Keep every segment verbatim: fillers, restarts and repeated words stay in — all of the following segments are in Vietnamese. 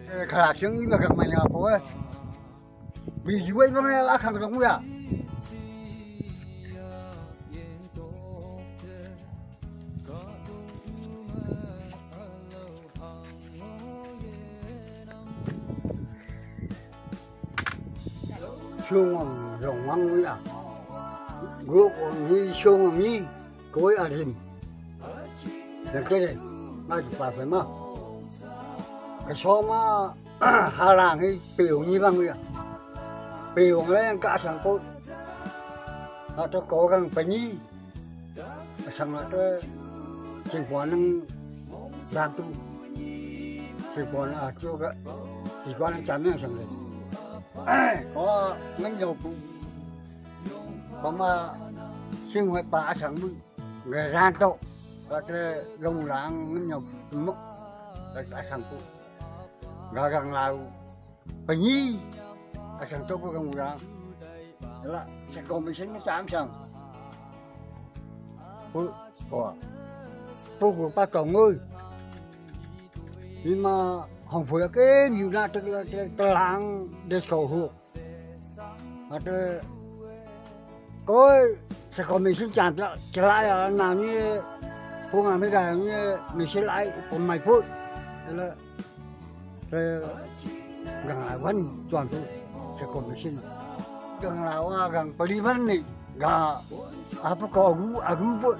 khả chứng ý là các mày nhà phố ấy vì dưới nó nghe lá khẳng giống vậy xương hoàng rồng măng với à gốc như xương hoàng như cối à rìm là cái này mai chụp phải mà cái số mà hà làng ấy biểu như băng vậy biểu lên cả sáng tốt họ cho cố gắng phải nhi sáng là cho chỉ quan năng làm tu chỉ quan là cho cái chỉ quan là chán này sáng này có mấy nhiều có mà sinh hoạt bà sáng bự người ra tổ và cái gông láng mấy nhiều mốc tại sáng tốt gà gàng lao phải nhi ở sáng tốt có gông láng là sẽ còn mình sinh nó chán sáng của của của ba tổng ơi nhưng mà không phải cái nhiều na tức là cái làng để cầu hụt hoặc là có sẽ còn mình sinh chán lại trở lại là làm như không làm mấy cái như mình sẽ lại còn mấy phút là rồi gần lại vẫn toàn thôi sẽ còn mình sinh gần là gần phải đi vẫn này gà à phải có gu à gu vậy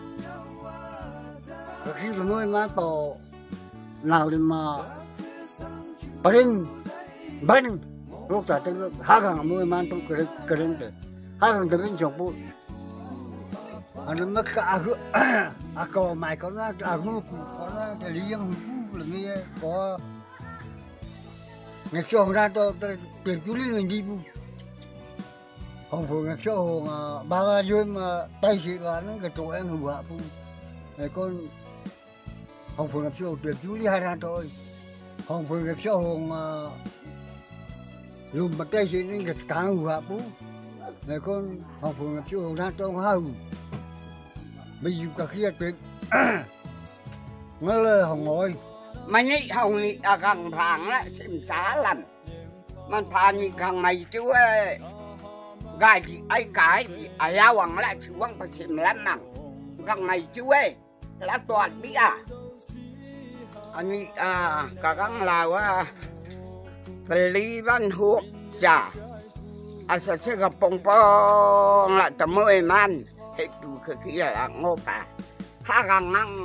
khi mà mới mà tổ nào thì mà paling paling lúc ta tới hai hàng mới mang trong cái cái đấy hai hàng tới bên trong bộ anh mất cả à có mày có nó à gu có nó để lý do là như có ngày xưa ra tôi tuyển chú lý mình đi không phải ngày xưa ba ba dưới mà tay chỉ là nó cái chỗ em hùa phụ này con không phải ngày xưa tuyển chú lý hai ra thôi không phải ngày xưa hồn dùng mặt tay chỉ nên cái càng hùa phụ này con không phải ngày xưa hồn ra tôi không hầu bây giờ cả khi tuyển nó là hồng ngồi mà nhị hồng nhị à càng phẳng lại xem giá lắmมันพานี่ข้างในช่วยกายที่ไอ้กายไอ้ยาวังและช่วงประชิมแล้วนั่งข้างในช่วยแล้วตัวนี้อ่ะอันนี้อ่ากะกังลาว่าปลีบ้านหัวจ่าอาศัยกับปงปองละแต่เมื่อมันให้ดูคือขี้ละงอป่าถ้ากังนั่ง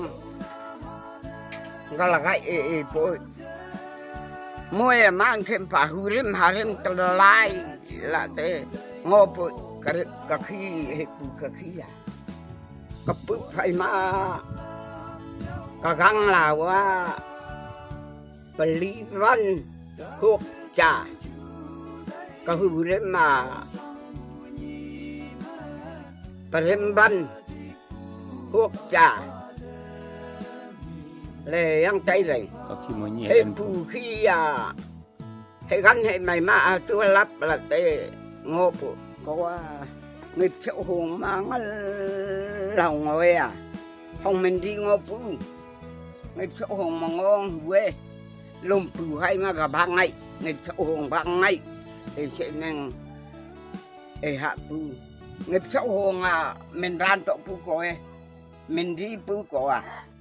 ก็ละไงเอเอปุ้ยmùi mang thêm phá hư rim hà rim tờ lai là thế ngô bụi cả khi hết bụi cả khi à cả bụi phải mà cả găng là quá bà lý văn thuộc trà cả hư rim mà bà rim văn thuộc trà lệ ăn tay này hệ phù khi à hệ gắn hệ mày mà tôi lắp là tê ngô phụ có nghiệp triệu hồn mang lòng ngồi à không mình đi ngô phụ nghiệp triệu hồn mà ngon quê lùm phù hay mà cả ba ngày nghiệp triệu hồn ba ngày thì sẽ nên để hạ phù nghiệp triệu hồn à mình ran tổ phù coi mình đi phù coi à